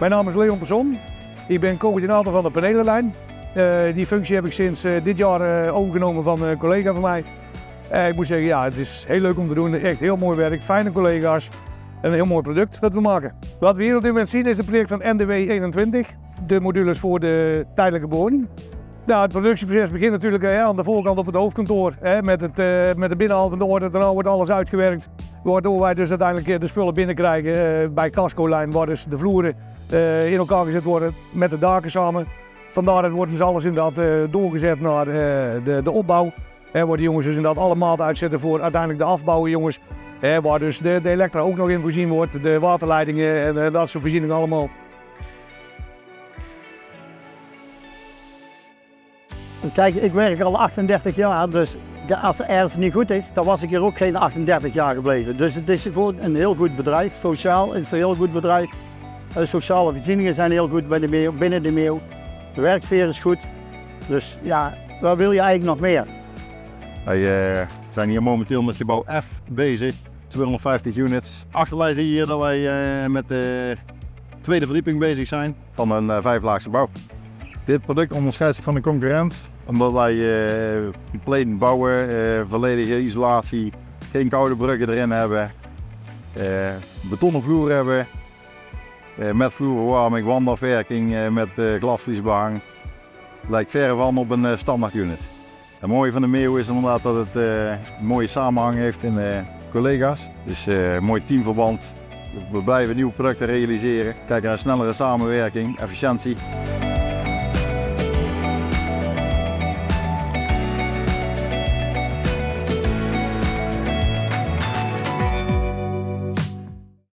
Mijn naam is Leon Person. Ik ben coördinator van de panelenlijn. Die functie heb ik sinds dit jaar overgenomen van een collega van mij. Ik moet zeggen, ja, het is heel leuk om te doen. Echt heel mooi werk, fijne collega's en een heel mooi product dat we maken. Wat we hier op dit moment zien is het project van NDW 21. De modules voor de tijdelijke bewoning. Nou, het productieproces begint natuurlijk aan de voorkant op het hoofdkantoor met de binnenhal in orde. Daarna wordt alles uitgewerkt, waardoor wij dus uiteindelijk de spullen binnenkrijgen bij Cascolijn, waar dus de vloeren in elkaar gezet worden met de daken samen. Vandaar wordt dus alles inderdaad doorgezet naar de opbouw. Waar de jongens dus inderdaad alle maten uitzetten voor uiteindelijk de afbouwen, jongens. Waar dus de elektra ook nog in voorzien wordt, de waterleidingen en dat soort voorzieningen allemaal. Kijk, ik werk al 38 jaar, dus als het ergens niet goed is, dan was ik hier ook geen 38 jaar gebleven. Dus het is gewoon een heel goed bedrijf. Sociaal is het een heel goed bedrijf. De sociale voorzieningen zijn heel goed binnen de Meeuw. De werksfeer is goed. Dus ja, wat wil je eigenlijk nog meer? Wij zijn hier momenteel met gebouw F bezig, 250 units. Achter mij zie je hier dat wij met de tweede verdieping bezig zijn van een 5-laagse bouw. Dit product onderscheidt zich van de concurrent omdat wij platen bouwen, volledige isolatie, geen koude bruggen erin hebben, betonnen vloer hebben, met vloerverwarming, wandafwerking, met glasvliesbehang. Lijkt verre van op een standaard unit. Het mooie van de Meeuw is inderdaad dat het een mooie samenhang heeft in collega's. Dus een mooi teamverband. We blijven nieuwe producten realiseren, kijken naar snellere samenwerking, efficiëntie.